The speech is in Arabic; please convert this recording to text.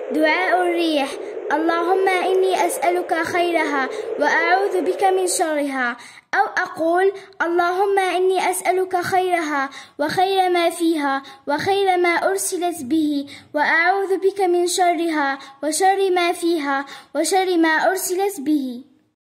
دعاء الريح: اللهم إني أسألك خيرها وأعوذ بك من شرها. أو أقول: اللهم إني أسألك خيرها وخير ما فيها وخير ما أرسلت به، وأعوذ بك من شرها وشر ما فيها وشر ما أرسلت به.